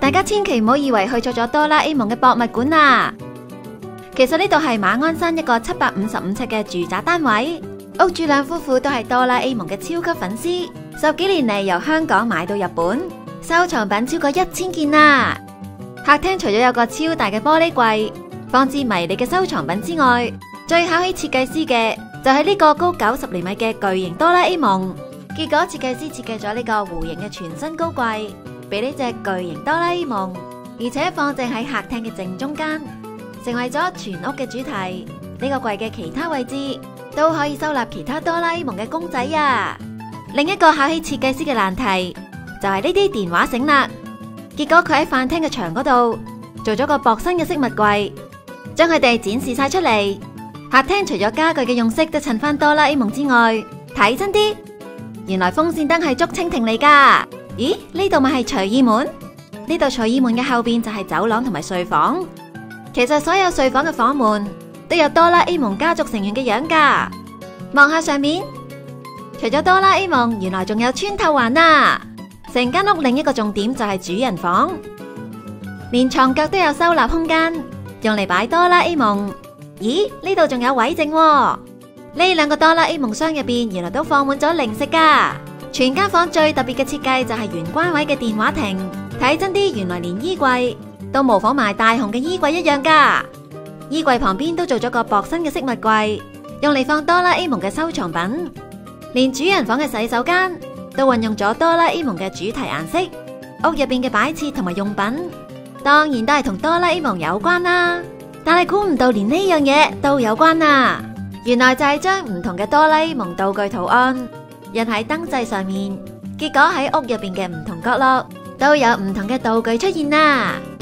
大家千祈唔好以為去錯咗哆啦 A 夢嘅博物館啊！其實呢度係馬鞍山一個755尺嘅住宅單位，屋主兩夫婦都係哆啦 A 夢嘅超級粉絲，10幾年嚟由香港買到日本，收藏品超過1000件啊！客廳除咗有個超大嘅玻璃櫃，放置迷你嘅收藏品之外，最考起設計師嘅就係呢個高90厘米嘅巨型哆啦 A 夢。結果設計師設計咗呢個弧形嘅全新高櫃，俾呢隻巨型哆啦 A 夢，而且放正喺客廳嘅正中間，成為咗全屋嘅主題。呢個櫃嘅其他位置都可以收納其他哆啦 A 夢嘅公仔啊！另一個考起設計師嘅難題就係呢啲電話繩啦。結果佢喺飯廳嘅牆嗰度做咗個薄身嘅飾物櫃，將佢哋展示晒出嚟。客廳除咗家具嘅用色都襯翻哆啦 A 夢之外，睇真啲，原來風扇燈係竹蜻蜓嚟噶。咦？呢度咪係隨意門？呢度隨意門嘅後邊就係走廊同埋睡房。其實所有睡房嘅房門都有哆啦 A 夢家族成員嘅樣噶。望下上面，除咗哆啦 A 夢，原來仲有穿透環啊！成間屋另一個重點就係主人房，連床腳都有收納空間，用嚟擺哆啦 A 夢。咦？呢度仲有位剩喎。呢兩個哆啦 A 夢箱入邊原來都放滿咗零食噶。全間房最特別嘅設計就係玄關位嘅電話亭，睇真啲，原來連衣櫃都模仿埋大雄嘅衣櫃一樣噶。衣櫃旁邊都做咗個薄身嘅飾物櫃，用嚟放哆啦 A 夢嘅收藏品。連主人房嘅洗手間都運用咗哆啦 A 夢嘅主題顏色。屋入邊嘅擺設同埋用品當然都係同哆啦 A 夢有關啦。但係估唔到連呢樣嘢都有關啊！原來就係將唔同嘅哆啦 A 夢道具圖案印喺燈掣上面，結果喺屋入邊嘅唔同角落都有唔同嘅道具出現啊！